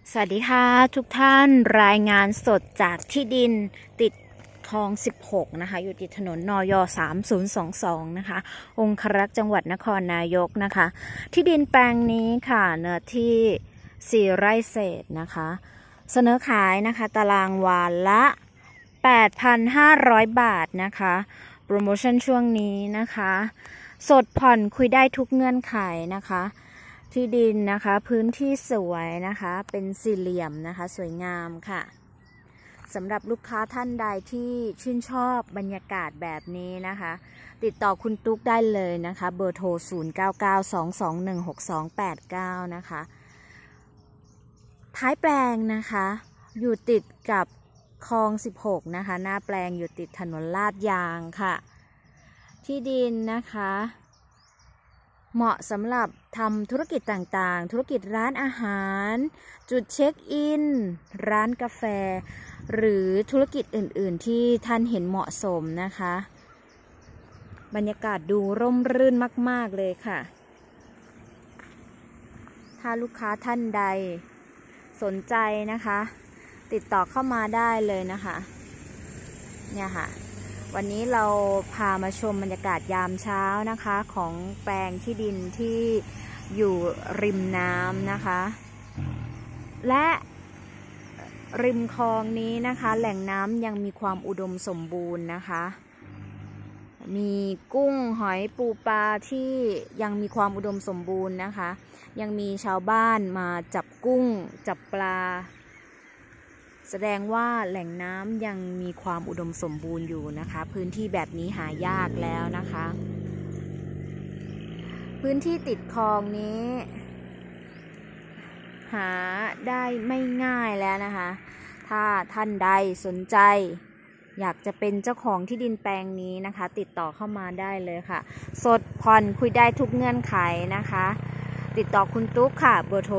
สวัสดีค่ะทุกท่านรายงานสดจากที่ดินติดคลอง16นะคะอยู่ติดถนนนย3022นะคะองครักษ์จังหวัดนครนายกนะคะที่ดินแปลงนี้ค่ะเนื้อที่4 ไร่เศษนะคะเสนอขายนะคะตารางวาละ 8,500 บาทนะคะโปรโมชั่นช่วงนี้นะคะสดผ่อนคุยได้ทุกเงื่อนไขนะคะที่ดินนะคะพื้นที่สวยนะคะเป็นสี่เหลี่ยมนะคะสวยงามค่ะสำหรับลูกค้าท่านใดที่ชื่นชอบบรรยากาศแบบนี้นะคะติดต่อคุณตุ๊กได้เลยนะคะเบอร์โทร 0992216289 นะคะท้ายแปลงนะคะอยู่ติดกับคลอง16นะคะหน้าแปลงอยู่ติดถนนลาดยางค่ะที่ดินนะคะเหมาะสำหรับทำธุรกิจต่างๆธุรกิจร้านอาหารจุดเช็คอินร้านกาแฟหรือธุรกิจอื่นๆที่ท่านเห็นเหมาะสมนะคะบรรยากาศดูร่มรื่นมากๆเลยค่ะถ้าลูกค้าท่านใดสนใจนะคะติดต่อเข้ามาได้เลยนะคะเนี่ยค่ะวันนี้เราพามาชมบรรยากาศยามเช้านะคะของแปลงที่ดินที่อยู่ริมน้ำนะคะและริมคลองนี้นะคะแหล่งน้ำยังมีความอุดมสมบูรณ์นะคะมีกุ้งหอยปูปลาที่ยังมีความอุดมสมบูรณ์นะคะยังมีชาวบ้านมาจับกุ้งจับปลาแสดงว่าแหล่งน้ำยังมีความอุดมสมบูรณ์อยู่นะคะพื้นที่แบบนี้หายากแล้วนะคะพื้นที่ติดคลองนี้หาได้ไม่ง่ายแล้วนะคะถ้าท่านใดสนใจอยากจะเป็นเจ้าของที่ดินแปลงนี้นะคะติดต่อเข้ามาได้เลยค่ะสดผ่อนคุยได้ทุกเงื่อนไขนะคะติดต่อคุณตุ๊กค่ะเบอร์โทร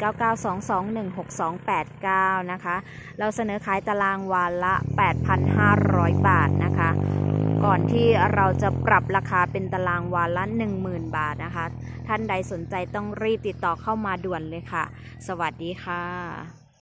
0992216289 นะคะเราเสนอขายตารางวาละ 8,500 บาทนะคะก่อนที่เราจะปรับราคาเป็นตารางวาละ 10,000 บาทนะคะท่านใดสนใจต้องรีบติดต่อเข้ามาด่วนเลยค่ะสวัสดีค่ะ